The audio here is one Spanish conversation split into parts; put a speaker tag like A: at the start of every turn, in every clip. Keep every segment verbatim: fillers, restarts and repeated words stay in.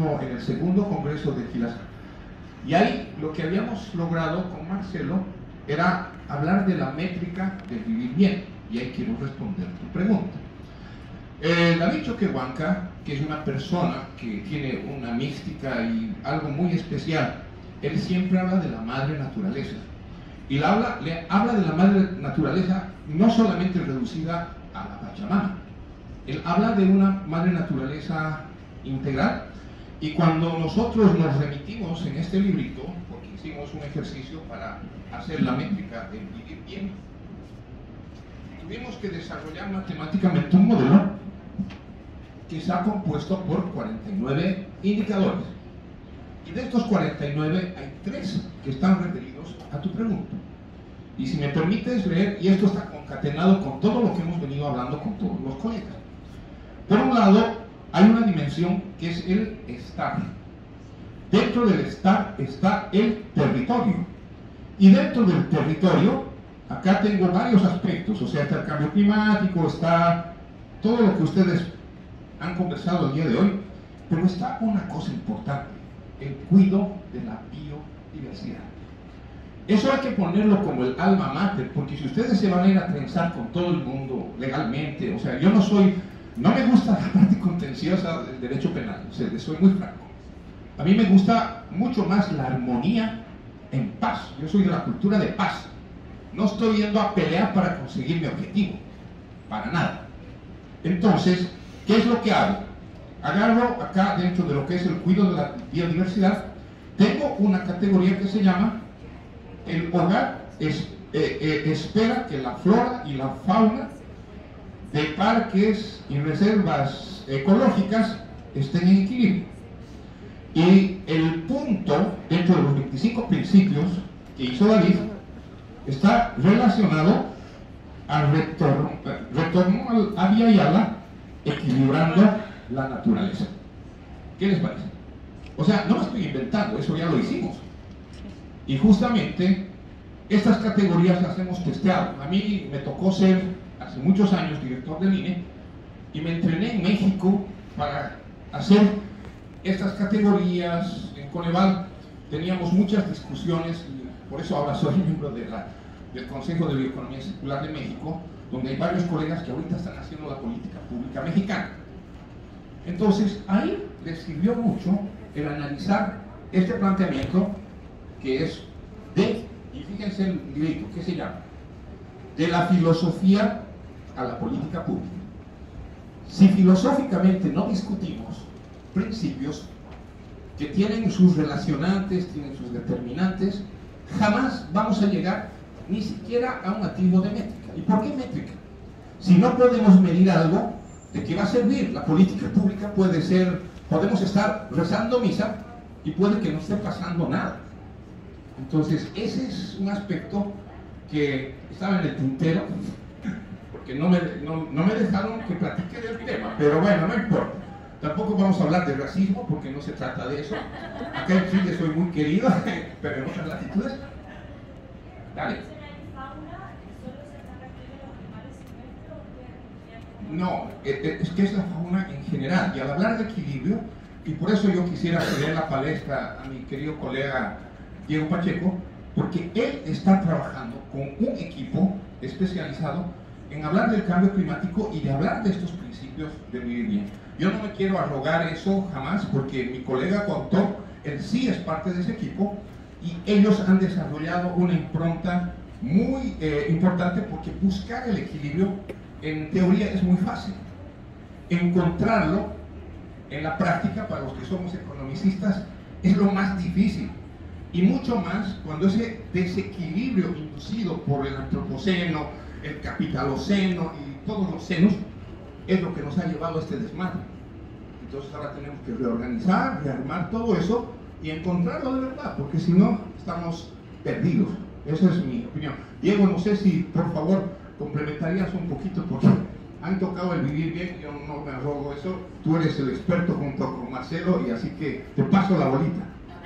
A: mismo en el segundo congreso de Quilasca. Y ahí lo que habíamos logrado con Marcelo era hablar de la métrica del vivir bien. Y ahí quiero responder tu pregunta. Eh, David Choquehuanca, que es una persona que tiene una mística y algo muy especial, él siempre habla de la madre naturaleza. Y la habla, le habla de la madre naturaleza no solamente reducida a la Pachamama. Él habla de una madre naturaleza integral. Y cuando nosotros nos remitimos en este librito, porque hicimos un ejercicio para hacer la métrica de vivir bien, tuvimos que desarrollar matemáticamente un modelo que está compuesto por cuarenta y nueve indicadores. Y de estos cuarenta y nueve hay tres que están referidos a tu pregunta. Y si me permites leer, y esto está concatenado con todo lo que hemos venido hablando con todos los colegas. Por un lado, hay una dimensión que es el estar. Dentro del estar está el territorio. Y dentro del territorio, acá tengo varios aspectos, o sea, está el cambio climático, está todo lo que ustedes han conversado el día de hoy, pero está una cosa importante, el cuidado de la biodiversidad. Eso hay que ponerlo como el alma mater, porque si ustedes se van a ir a trenzar con todo el mundo legalmente, o sea, yo no soy, no me gusta la parte contenciosa del derecho penal, o sea, soy muy franco. A mí me gusta mucho más la armonía en paz. Yo soy de la cultura de paz. No estoy yendo a pelear para conseguir mi objetivo, para nada. Entonces, ¿qué es lo que hago? Agarro acá dentro de lo que es el cuidado de la biodiversidad, tengo una categoría que se llama el hogar es, eh, eh, espera que la flora y la fauna de parques y reservas ecológicas estén en equilibrio. Y el punto dentro de los veinticinco principios que hizo David está relacionado al retorno, retorno al Abya Yala, equilibrando la naturaleza. ¿Qué les parece? O sea, no lo estoy inventando, eso ya lo hicimos. Y justamente estas categorías las hemos testeado. A mí me tocó ser, hace muchos años, director del I N E, y me entrené en México para hacer estas categorías. En Coneval teníamos muchas discusiones, y por eso ahora soy miembro de la, del Consejo de Bioeconomía Circular de México, donde hay varios colegas que ahorita están haciendo la política pública mexicana. Entonces, ahí les sirvió mucho el analizar este planteamiento que es de, y fíjense el librito, ¿qué se llama? De la filosofía a la política pública. Si filosóficamente no discutimos principios que tienen sus relacionantes, tienen sus determinantes, jamás vamos a llegar ni siquiera a un atisbo de métrica. ¿Y por qué métrica? Si no podemos medir algo, ¿de qué va a servir? La política pública puede ser, podemos estar rezando misa y puede que no esté pasando nada. Entonces, ese es un aspecto que estaba en el tintero, porque no me, no, no me dejaron que platique del tema, pero bueno, no importa. Tampoco vamos a hablar de racismo, porque no se trata de eso. Acá en Chile soy muy querido, pero en otras latitudes. Dale. No, es que es la fauna en general, y al hablar de equilibrio, y por eso yo quisiera ceder la palestra a mi querido colega Diego Pacheco, porque él está trabajando con un equipo especializado en hablar del cambio climático y de hablar de estos principios de vivir bien. Yo no me quiero arrogar eso jamás, porque mi colega coautor, él sí es parte de ese equipo, y ellos han desarrollado una impronta muy eh, importante, porque buscar el equilibrio en teoría es muy fácil. Encontrarlo en la práctica, para los que somos economicistas, es lo más difícil. Y mucho más cuando ese desequilibrio inducido por el antropoceno, el capitaloceno y todos los cenos es lo que nos ha llevado a este desmadre. Entonces ahora tenemos que reorganizar, rearmar todo eso y encontrarlo de verdad, porque si no estamos perdidos. Esa es mi opinión. Diego, no sé si por favor complementarías un poquito, porque han tocado el vivir bien, yo no me arrogo eso. Tú eres el experto junto con Marcelo, y así que te paso la bolita.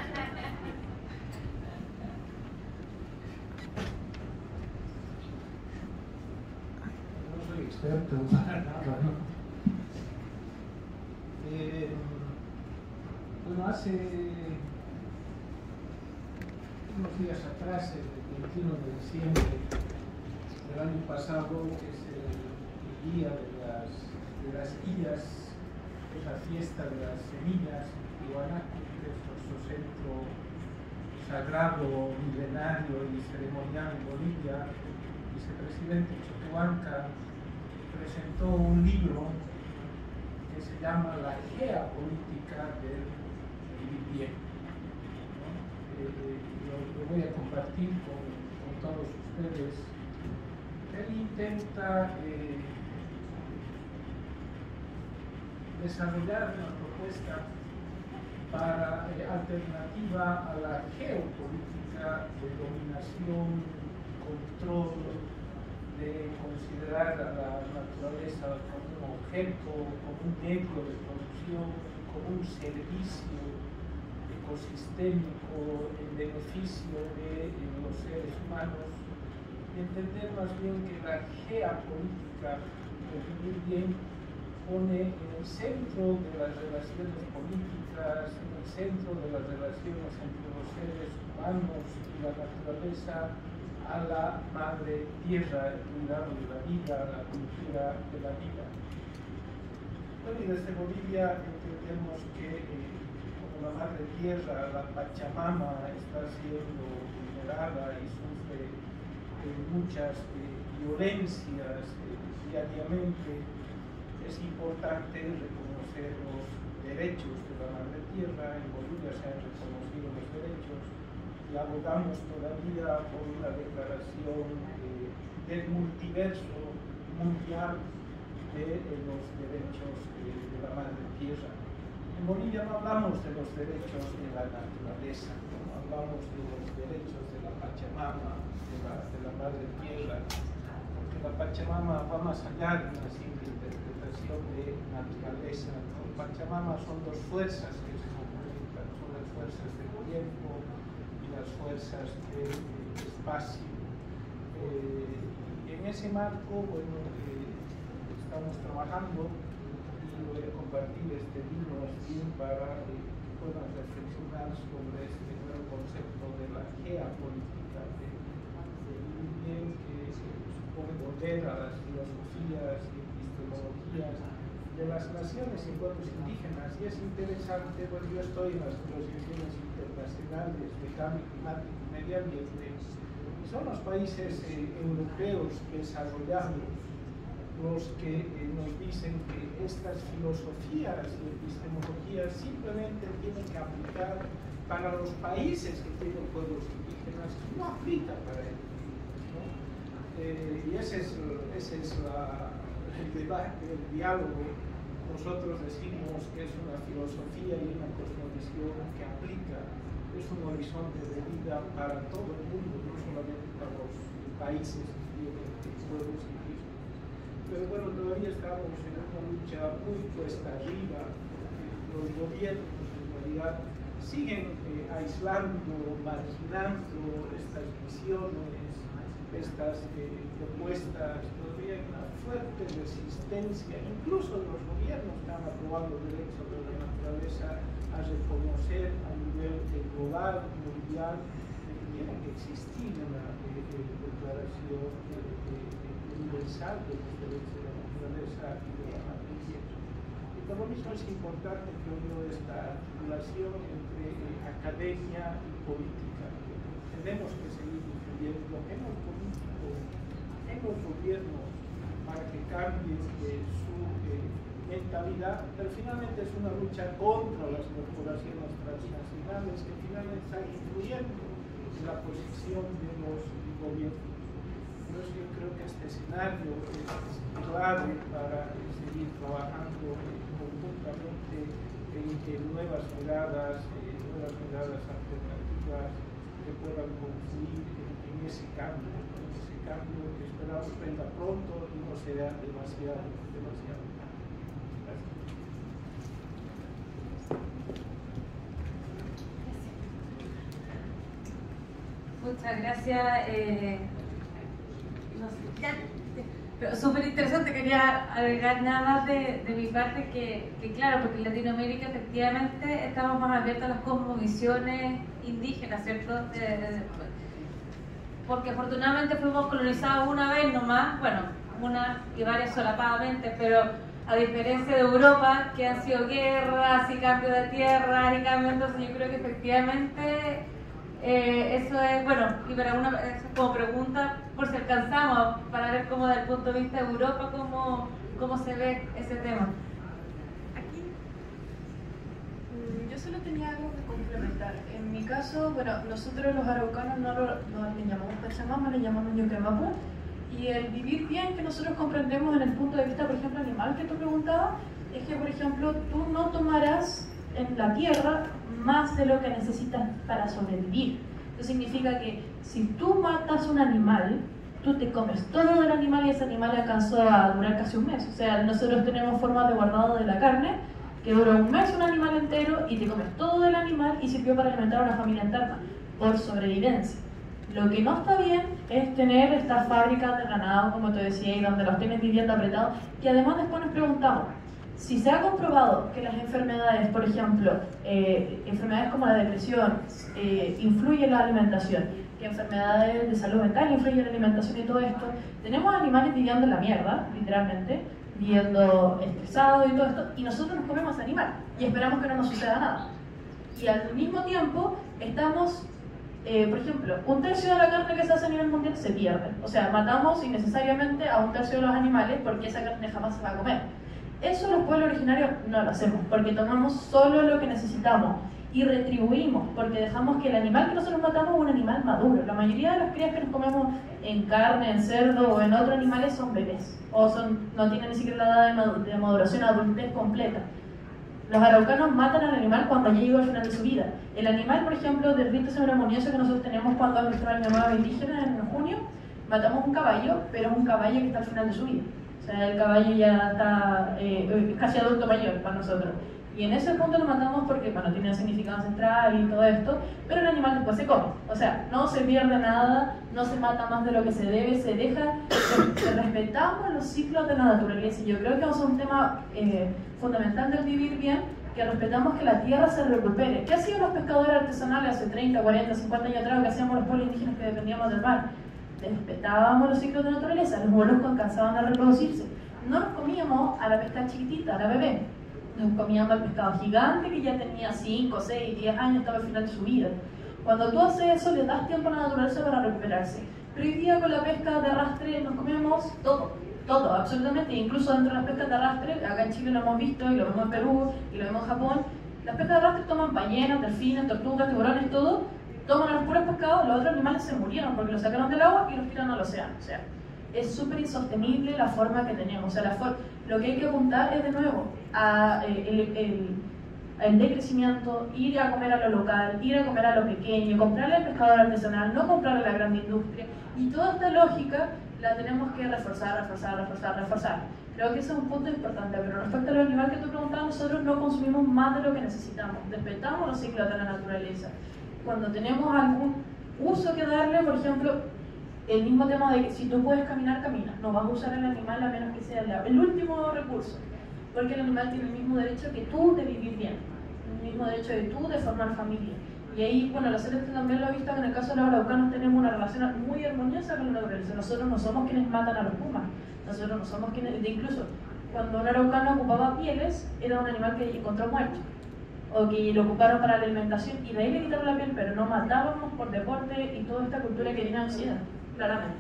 B: Experto para nada, ¿no? Eh, Bueno, hace unos días atrás, el veintiuno de diciembre del año pasado, que es el, el día de las, de las Illas, es la fiesta de las semillas, Tiwanaku, que es nuestro centro sagrado, milenario y ceremonial en Bolivia. El vicepresidente Choquehuanca presentó un libro que se llama La Geopolítica del Vivir Bien, ¿no? eh, lo, lo voy a compartir con, con todos ustedes. Él intenta eh, desarrollar una propuesta para eh, alternativa a la geopolítica de dominación, control, de considerar a la naturaleza como un objeto, como un medio de producción, como un servicio ecosistémico en beneficio de los seres humanos, y entender más bien que la geopolítica de vivir bien pone en el centro de las relaciones políticas, en el centro de las relaciones entre los seres humanos y la naturaleza, a la madre tierra, el cuidado de la vida, la cultura de la vida. Bueno, y desde Bolivia entendemos que eh, como la madre tierra, la Pachamama, está siendo vulnerada y sufre eh, muchas eh, violencias eh, diariamente, es importante reconocer los derechos de la madre tierra. En Bolivia se han reconocido los derechos y abogamos todavía por una declaración eh, del multiverso mundial de eh, los derechos eh, de la madre tierra. En Bolivia no hablamos de los derechos de la naturaleza, no hablamos de los derechos de la Pachamama, de la, de la madre tierra, porque la Pachamama va más allá de una simple interpretación de naturaleza. ¿No? Pachamama son dos fuerzas que se complementan, son las fuerzas del tiempo y las fuerzas del eh, espacio. Eh, y en ese marco, bueno, eh, estamos trabajando y voy a compartir este libro así para que puedan reflexionar sobre este nuevo concepto de la geopolítica de, de vivir bien, que supone volver a las filosofías y epistemologías de las naciones y pueblos indígenas. Y es interesante, bueno, yo estoy en las negociaciones internacionales de cambio climático y medio ambiente, y son los países eh, europeos desarrollados los que eh, nos dicen que estas filosofías y epistemologías simplemente tienen que aplicar para los países que tienen pueblos indígenas, y no aplica para ellos, ¿no? Eh, y ese es, ese es la, el debate, el diálogo. Nosotros decimos que es una filosofía y una cosmovisión que aplica, es un horizonte de vida para todo el mundo, no solamente para los países que tienen pueblos indígenas. Pero bueno, todavía estamos en una lucha muy cuesta arriba, porque los gobiernos en realidad siguen eh, aislando, marginando estas visiones, estas eh, propuestas. Todavía hay una fuerte resistencia, incluso de los gobiernos que han aprobado el derecho de la naturaleza, a reconocer a nivel eh, global, mundial, que tiene que existir una eh, eh, declaración eh, eh, universal de los derechos de la naturaleza y de la madre tierra. Y por lo mismo es importante que hubo esta articulación entre eh, academia y política. Tenemos que seguir influyendo en los políticos, en los gobiernos, para que cambien eh, su eh, mentalidad, pero finalmente es una lucha contra las corporaciones transnacionales que finalmente están influyendo en la posición de los gobiernos. Por eso yo creo que este escenario es clave para eh, seguir trabajando eh, conjuntamente en, en nuevas miradas, eh, nuevas miradas alternativas que puedan confluir en, en ese cambio, en ese cambio que esperamos venga pronto y no sea demasiado, demasiado tarde. Gracias.
C: Muchas gracias. Eh, no sé, ya, Pero súper interesante, quería agregar nada más de, de mi parte que, que claro, porque en Latinoamérica efectivamente estamos más abiertos a las cosmovisiones indígenas, ¿cierto? De, de, porque afortunadamente fuimos colonizados una vez nomás, bueno, una y varias solapadamente, pero a diferencia de Europa, que han sido guerras y cambios de tierras y cambios, entonces yo creo que efectivamente eh, eso es, bueno, y para una, como pregunta, por si alcanzamos, para ver cómo desde el punto de vista de Europa, cómo, cómo se ve ese tema.
D: Aquí, yo solo tenía algo que complementar. En mi caso, bueno, nosotros los araucanos no, lo, no le llamamos Pachamama, le llamamos Ñuquemapu. Y el vivir bien que nosotros comprendemos en el punto de vista, por ejemplo, animal que tú preguntabas, es que, por ejemplo, tú no tomarás en la tierra más de lo que necesitas para sobrevivir. Eso significa que si tú matas un animal, tú te comes todo el animal y ese animal alcanzó a durar casi un mes. O sea, nosotros tenemos formas de guardado de la carne que dura un mes un animal entero y te comes todo el animal y sirvió para alimentar a una familia entera por sobrevivencia. Lo que no está bien es tener estas fábricas de ganado, como te decía, y donde los tienes viviendo apretados, que además después nos preguntamos, si se ha comprobado que las enfermedades, por ejemplo, eh, enfermedades como la depresión, eh, influyen en la alimentación, que enfermedades de salud mental influyen en la alimentación y todo esto, tenemos animales viviendo en la mierda, literalmente, viviendo estresados y todo esto, y nosotros nos comemos ese animal y esperamos que no nos suceda nada. Y al mismo tiempo estamos... Eh, por ejemplo, un tercio de la carne que se hace a nivel mundial se pierde. O sea, matamos innecesariamente a un tercio de los animales porque esa carne jamás se va a comer. Eso los pueblos originarios no lo hacemos, porque tomamos solo lo que necesitamos y retribuimos, porque dejamos que el animal que nosotros matamos es un animal maduro. La mayoría de las crías que nos comemos en carne, en cerdo o en otros animales son bebés, o son, no tienen ni siquiera la edad de, mad de maduración, adultez completa. Los araucanos matan al animal cuando ya llegó al final de su vida. El animal, por ejemplo, del rito ceremonioso que nosotros tenemos cuando es nuestro año nuevo indígena en junio, matamos un caballo, pero es un caballo que está al final de su vida. O sea, el caballo ya está eh, casi adulto mayor para nosotros. Y en ese punto lo matamos porque, bueno, tiene un significado ancestral y todo esto, pero el animal después se come. O sea, no se pierde nada, no se mata más de lo que se debe, se deja, se, se respetamos los ciclos de la naturaleza. Y yo creo que es un tema eh, fundamental del vivir bien, que respetamos que la tierra se recupere. ¿Qué hacían los pescadores artesanales hace treinta, cuarenta, cincuenta años atrás? ¿Qué hacíamos los pueblos indígenas que dependíamos del mar? Respetábamos los ciclos de la naturaleza, los moluscos alcanzaban a reproducirse. No nos comíamos a la pesca chiquitita, a la bebé. Nos comíamos al pescado gigante que ya tenía cinco, seis, diez años, estaba al final de su vida. Cuando tú haces eso, le das tiempo a la naturaleza para recuperarse. Pero hoy día con la pesca de arrastre nos comemos todo, todo, absolutamente. Incluso dentro de las pescas de arrastre, acá en Chile lo hemos visto y lo vemos en Perú y lo vemos en Japón, las pescas de arrastre toman ballenas, delfines, tortugas, tiburones, todo, toman a los puros pescados, los otros animales se murieron porque los sacaron del agua y los tiran al océano. O sea, es súper insostenible la forma que tenemos. O sea, la for lo que hay que apuntar es de nuevo a eh, el, el, el decrecimiento, ir a comer a lo local, ir a comer a lo pequeño, comprarle al pescador artesanal, no comprarle a la gran industria. Y toda esta lógica la tenemos que reforzar, reforzar, reforzar, reforzar. Creo que ese es un punto importante, pero respecto a los animales que tú preguntabas, nosotros no consumimos más de lo que necesitamos, respetamos los ciclos de la naturaleza. Cuando tenemos algún uso que darle, por ejemplo, el mismo tema de que si tú puedes caminar, camina. No vas a usar el animal a menos que sea el, el último recurso, porque el animal tiene el mismo derecho que tú de vivir bien, el mismo derecho de tú de formar familia. Y ahí, bueno, la Celeste también lo ha visto que en el caso de los araucanos tenemos una relación muy armoniosa con la naturaleza. Nosotros no somos quienes matan a los pumas, nosotros no somos quienes, de incluso cuando un araucano ocupaba pieles, era un animal que encontró muerto, o que lo ocuparon para la alimentación, y de ahí le quitaron la piel, pero no matábamos por deporte y toda esta cultura que viene de Occidente, claramente.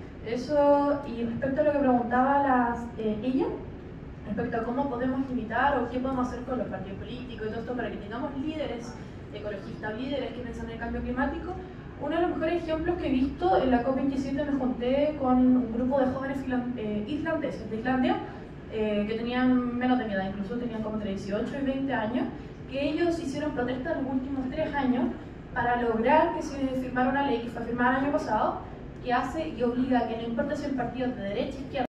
D: Eso, y respecto a lo que preguntaba las, eh, ella, respecto a cómo podemos limitar o qué podemos hacer con los partidos políticos y todo esto para que tengamos líderes ecologistas, líderes que piensan en el cambio climático, uno de los mejores ejemplos que he visto en la COP veintisiete, me junté con un grupo de jóvenes eh, islandeses de Islandia, eh, que tenían menos de mi edad, incluso tenían como entre dieciocho y veinte años, que ellos hicieron protestas los últimos tres años para lograr que se firmara una ley que fue firmada el año pasado, que hace y obliga a que no importa si el partido es de derecha, izquierda,